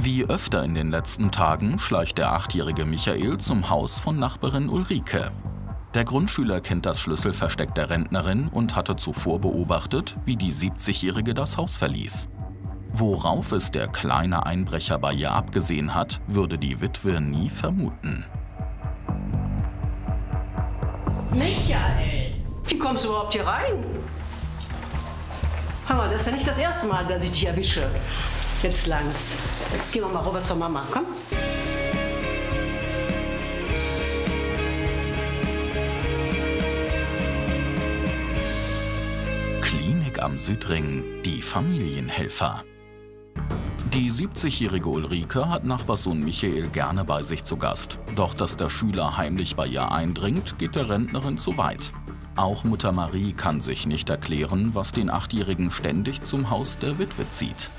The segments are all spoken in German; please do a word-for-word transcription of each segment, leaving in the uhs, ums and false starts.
Wie öfter in den letzten Tagen schleicht der achtjährige Michael zum Haus von Nachbarin Ulrike. Der Grundschüler kennt das Schlüsselversteck der Rentnerin und hatte zuvor beobachtet, wie die siebzigjährige das Haus verließ. Worauf es der kleine Einbrecher bei ihr abgesehen hat, würde die Witwe nie vermuten. Michael, wie kommst du überhaupt hier rein? Hammer, das ist ja nicht das erste Mal, dass ich dich erwische. Jetzt lang's. Jetzt gehen wir mal rüber zur Mama. Komm. Klinik am Südring, die Familienhelfer. Die siebzigjährige Ulrike hat Nachbarssohn Michael gerne bei sich zu Gast. Doch dass der Schüler heimlich bei ihr eindringt, geht der Rentnerin zu weit. Auch Mutter Marie kann sich nicht erklären, was den Achtjährigen ständig zum Haus der Witwe zieht.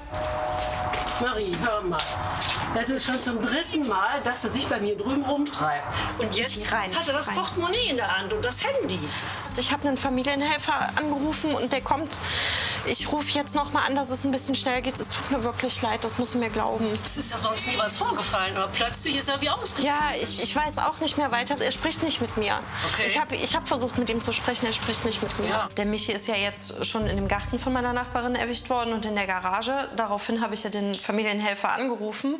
Marie, hör mal. Das ist schon zum dritten Mal, dass er sich bei mir drüben rumtreibt. Und jetzt rein, hat er das rein. Portemonnaie in der Hand und das Handy. Ich habe einen Familienhelfer angerufen und der kommt. Ich rufe jetzt noch mal an, dass es ein bisschen schnell geht. Es tut mir wirklich leid, das musst du mir glauben. Es ist ja sonst nie was vorgefallen, aber plötzlich ist er wie ausgerüstet. Ja, ich, ich weiß auch nicht mehr weiter. Er spricht nicht mit mir. Okay. Ich habe ich hab versucht, mit ihm zu sprechen, er spricht nicht mit mir. Ja. Der Michi ist ja jetzt schon in dem Garten von meiner Nachbarin erwischt worden und in der Garage. Daraufhin habe ich ja den Familienhelfer angerufen.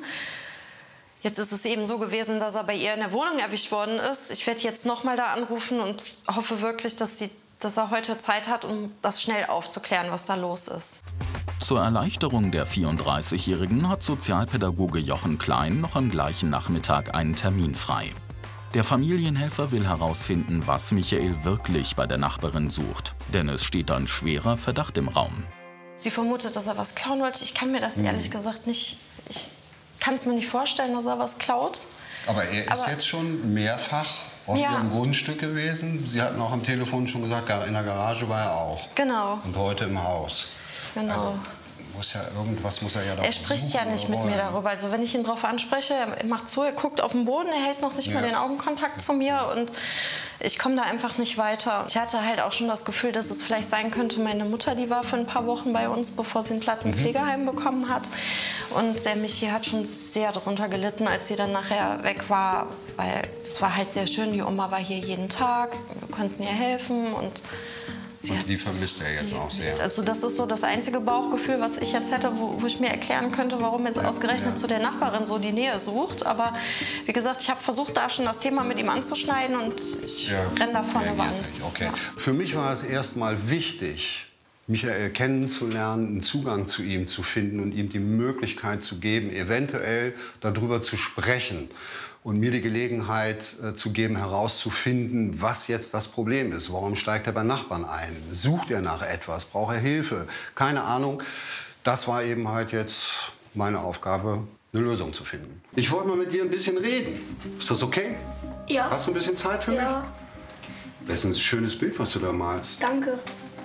Jetzt ist es eben so gewesen, dass er bei ihr in der Wohnung erwischt worden ist. Ich werde jetzt noch mal da anrufen und hoffe wirklich, dass, sie, dass er heute Zeit hat, um das schnell aufzuklären, was da los ist. Zur Erleichterung der vierunddreißigjährigen hat Sozialpädagoge Jochen Klein noch am gleichen Nachmittag einen Termin frei. Der Familienhelfer will herausfinden, was Michael wirklich bei der Nachbarin sucht. Denn es steht ein schwerer Verdacht im Raum. Sie vermutet, dass er was klauen wollte. Ich kann mir das ehrlich gesagt nicht... Ich kann es mir nicht vorstellen, dass er was klaut. Aber er ist Aber jetzt schon mehrfach auf Ja. Ihrem Grundstück gewesen. Sie hatten auch am Telefon schon gesagt, in der Garage war er auch. Genau, Und heute im Haus. genau. Also muss ja irgendwas muss er ja da Er spricht ja nicht mit mir darüber. Also wenn ich ihn darauf anspreche, er macht zu, er guckt auf den Boden, er hält noch nicht mal Ja. den Augenkontakt zu mir und ich komme da einfach nicht weiter. Ich hatte halt auch schon das Gefühl, dass es vielleicht sein könnte, meine Mutter, die war für ein paar Wochen bei uns, bevor sie einen Platz im Pflegeheim bekommen hat. Und der Michi hat schon sehr darunter gelitten, als sie dann nachher weg war, weil es war halt sehr schön, die Oma war hier jeden Tag, wir konnten ihr helfen und sie Und hat die vermisst er jetzt auch sehr. Also das ist so das einzige Bauchgefühl, was ich jetzt hätte, wo, wo ich mir erklären könnte, warum jetzt ausgerechnet ja. zu der Nachbarin so die Nähe sucht. Aber wie gesagt, ich habe versucht, da schon das Thema mit ihm anzuschneiden und ich Ja, renne da vorne reagiert Wand. nicht. Okay. Ja. Für mich war es erstmal wichtig, Michael kennenzulernen, einen Zugang zu ihm zu finden und ihm die Möglichkeit zu geben, eventuell darüber zu sprechen. Und mir die Gelegenheit äh, zu geben, herauszufinden, was jetzt das Problem ist. Warum steigt er bei Nachbarn ein? Sucht er nach etwas? Braucht er Hilfe? Keine Ahnung. Das war eben halt jetzt meine Aufgabe, eine Lösung zu finden. Ich wollte mal mit dir ein bisschen reden. Ist das okay? Ja. Hast du ein bisschen Zeit für mich? Ja, Das ist ein schönes Bild, was du da malst. danke.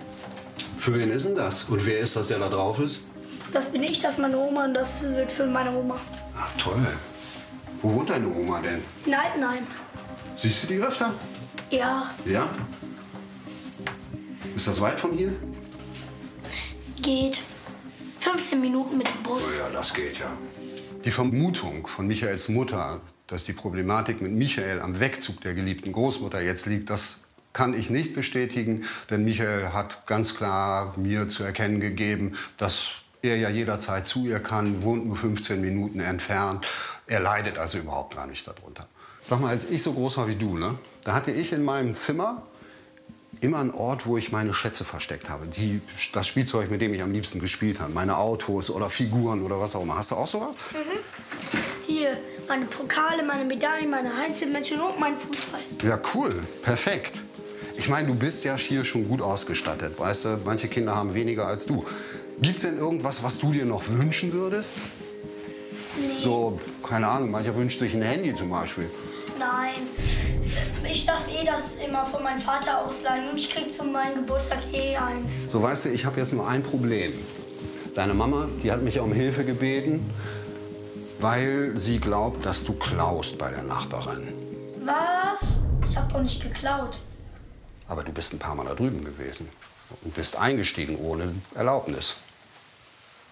Für wen ist denn das? Und wer ist das, der da drauf ist? Das bin ich, das ist meine Oma und das wird für meine Oma. Ach, toll. Wo wohnt deine Oma denn? In Altenheim. Siehst du die öfter? Ja, Ja? Ist das weit von hier? geht. fünfzehn Minuten mit dem Bus. Oh ja, das geht ja. Die Vermutung von Michaels Mutter, dass die Problematik mit Michael am Wegzug der geliebten Großmutter jetzt liegt, das kann ich nicht bestätigen. Denn Michael hat ganz klar mir zu erkennen gegeben, dass er ja jederzeit zu ihr kann, wohnt nur fünfzehn Minuten entfernt. Er leidet also überhaupt gar nicht darunter. Sag mal, als ich so groß war wie du, ne, da hatte ich in meinem Zimmer immer einen Ort, wo ich meine Schätze versteckt habe. Die, das Spielzeug, mit dem ich am liebsten gespielt habe. Meine Autos oder Figuren oder was auch immer. Hast du auch sowas? Hier, meine Pokale, meine Medaillen, meine Einzelmännchen und mein Fußball. Ja, cool. Perfekt. Ich meine, du bist ja hier schon gut ausgestattet. Weißt du, manche Kinder haben weniger als du. Gibt's denn irgendwas, was du dir noch wünschen würdest? Nee, So, keine Ahnung, mancher wünscht sich ein Handy zum Beispiel. nein. Ich darf eh das immer von meinem Vater ausleihen und ich krieg zu meinem Geburtstag eh eins. So, weißt du, ich habe jetzt nur ein Problem. Deine Mama, die hat mich ja um Hilfe gebeten, weil sie glaubt, dass du klaust bei der Nachbarin. Was? Ich hab doch nicht geklaut. Aber du bist ein paar Mal da drüben gewesen und bist eingestiegen ohne Erlaubnis.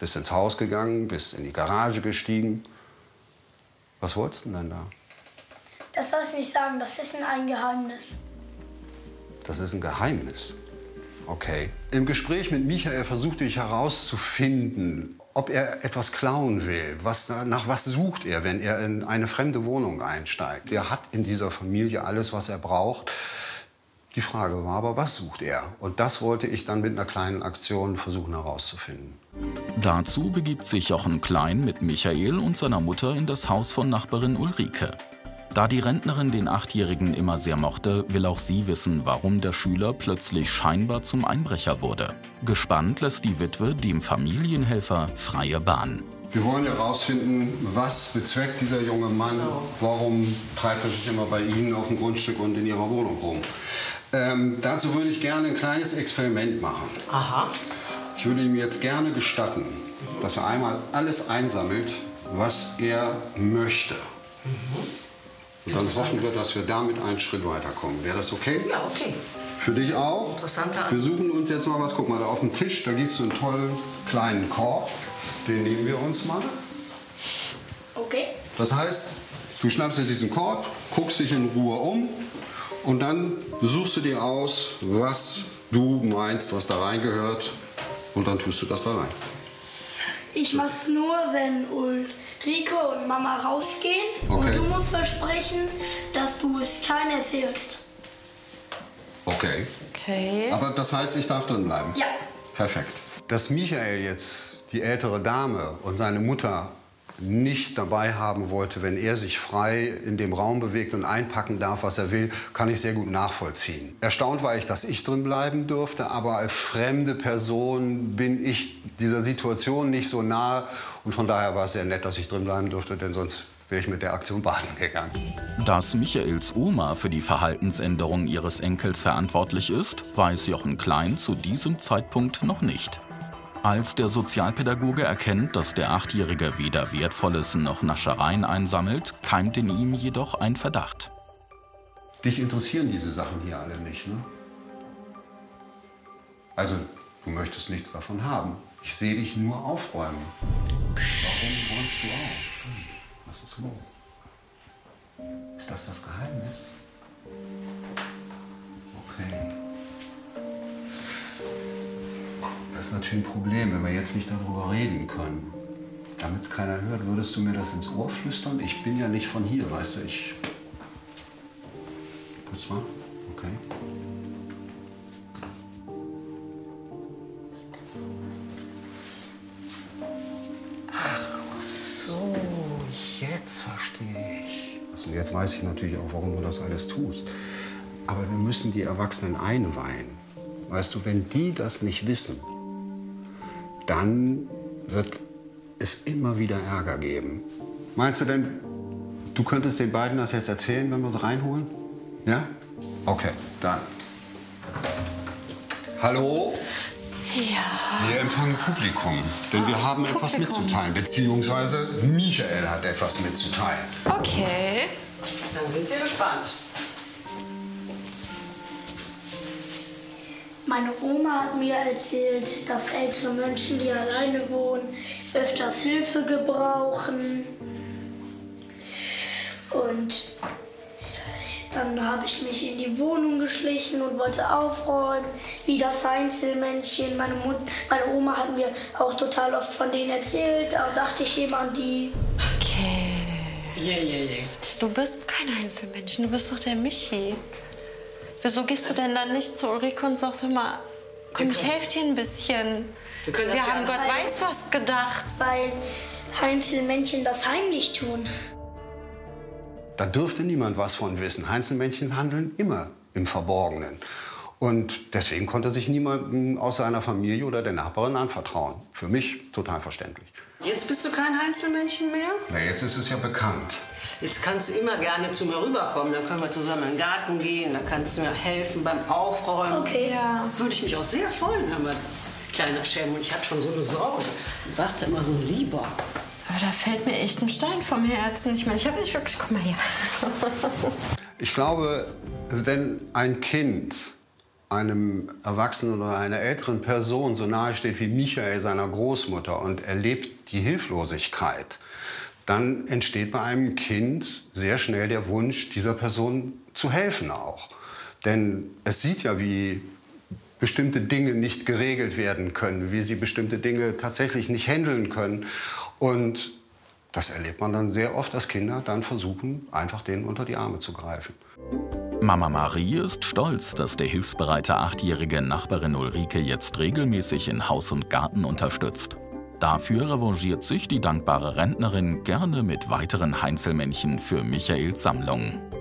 Bist ins Haus gegangen, bist in die Garage gestiegen. Was wolltest du denn da? Das lass ich nicht sagen, das ist ein Geheimnis. Das ist ein Geheimnis? Okay. Im Gespräch mit Michael versuchte ich herauszufinden, ob er etwas klauen will. Was, nach was sucht er, wenn er in eine fremde Wohnung einsteigt? Er hat in dieser Familie alles, was er braucht. Die Frage war aber, was sucht er? Und das wollte ich dann mit einer kleinen Aktion versuchen herauszufinden. Dazu begibt sich Jochen Klein mit Michael und seiner Mutter in das Haus von Nachbarin Ulrike. Da die Rentnerin den Achtjährigen immer sehr mochte, will auch sie wissen, warum der Schüler plötzlich scheinbar zum Einbrecher wurde. Gespannt lässt die Witwe dem Familienhelfer freie Bahn. Wir wollen herausfinden, was bezweckt dieser junge Mann, warum treibt er sich immer bei Ihnen auf dem Grundstück und in Ihrer Wohnung rum. Ähm, dazu würde ich gerne ein kleines Experiment machen. Aha. Ich würde ihm jetzt gerne gestatten, dass er einmal alles einsammelt, was er möchte. Und dann hoffen wir, dass wir damit einen Schritt weiterkommen. Wäre das okay? Ja, okay. Für dich auch? Interessante Antwort. Wir suchen uns jetzt mal was. Guck mal, da auf dem Tisch, da gibt es einen tollen kleinen Korb. Den nehmen wir uns mal. Okay. Das heißt, du schnappst dir diesen Korb, guckst dich in Ruhe um und dann suchst du dir aus, was du meinst, was da reingehört. Und dann tust du das da rein. Ich mach's nur, wenn Ulrike und Mama rausgehen. Okay. Und du musst versprechen, dass du es keinem erzählst. Okay. Okay. Aber das heißt, ich darf drin bleiben? Ja. Perfekt. Dass Michael jetzt die ältere Dame und seine Mutter nicht dabei haben wollte, wenn er sich frei in dem Raum bewegt und einpacken darf, was er will, kann ich sehr gut nachvollziehen. Erstaunt war ich, dass ich drin bleiben durfte, aber als fremde Person bin ich dieser Situation nicht so nahe. Und von daher war es sehr nett, dass ich drin bleiben durfte, denn sonst wäre ich mit der Aktion baden gegangen. Dass Michaels Oma für die Verhaltensänderung ihres Enkels verantwortlich ist, weiß Jochen Klein zu diesem Zeitpunkt noch nicht. Als der Sozialpädagoge erkennt, dass der Achtjährige weder Wertvolles noch Naschereien einsammelt, keimt in ihm jedoch ein Verdacht. Dich interessieren diese Sachen hier alle nicht, ne? Also, du möchtest nichts davon haben. Ich sehe dich nur aufräumen. Warum räumst du auf? Hm, was ist los? Ist das das Geheimnis? Okay. Das ist natürlich ein Problem, wenn wir jetzt nicht darüber reden können. Damit es keiner hört, würdest du mir das ins Ohr flüstern? Ich bin ja nicht von hier, weißt du, ich... Kurz mal, okay. Ach so, jetzt verstehe ich. Also jetzt weiß ich natürlich auch, warum du das alles tust. Aber wir müssen die Erwachsenen einweihen. Weißt du, wenn die das nicht wissen, dann wird es immer wieder Ärger geben. Meinst du denn, du könntest den beiden das jetzt erzählen, wenn wir sie reinholen? Ja? Okay, dann. Hallo? Ja. Wir empfangen Publikum, denn wir haben etwas Publikum. mitzuteilen. Beziehungsweise Michael hat etwas mitzuteilen. Okay. Dann sind wir gespannt. Meine Oma hat mir erzählt, dass ältere Menschen, die alleine wohnen, öfters Hilfe gebrauchen. Und dann habe ich mich in die Wohnung geschlichen und wollte aufräumen, wie das Einzelmännchen. Meine, Mut meine Oma hat mir auch total oft von denen erzählt, da dachte ich eben an die. Okay. Je, je, je. Du bist kein Einzelmenschen, du bist doch der Michi. Wieso gehst du denn dann nicht zu Ulrike und sagst, hör mal, komm, ich helfe dir ein bisschen. Wir können das Wir haben gerne- Gott weiß was gedacht. Weil Einzelmännchen das heimlich tun. Da dürfte niemand was von wissen. Einzelmännchen handeln immer im Verborgenen. Und deswegen konnte sich niemandem aus seiner Familie oder der Nachbarin anvertrauen. Für mich total verständlich. Jetzt bist du kein Einzelmännchen mehr? Na, jetzt ist es ja bekannt. Jetzt kannst du immer gerne zu mir rüberkommen. Dann können wir zusammen in den Garten gehen. Dann kannst du mir helfen beim Aufräumen. Okay. Ja. Würde ich mich auch sehr freuen, hör mal, kleiner Schelm. Und ich hatte schon so eine Sorge. Du warst ja immer so lieber. Aber da fällt mir echt ein Stein vom Herzen. Ich meine, ich habe nicht wirklich... Komm mal her. Ich glaube, wenn ein Kind einem Erwachsenen oder einer älteren Person so nahe steht wie Michael seiner Großmutter und erlebt die Hilflosigkeit, dann entsteht bei einem Kind sehr schnell der Wunsch, dieser Person zu helfen auch. Denn es sieht ja, wie bestimmte Dinge nicht geregelt werden können, wie sie bestimmte Dinge tatsächlich nicht handeln können. Und das erlebt man dann sehr oft, dass Kinder dann versuchen, einfach denen unter die Arme zu greifen. Mama Marie ist stolz, dass der hilfsbereite achtjährige Nachbarin Ulrike jetzt regelmäßig in Haus und Garten unterstützt. Dafür revanchiert sich die dankbare Rentnerin gerne mit weiteren Heinzelmännchen für Michaels Sammlung.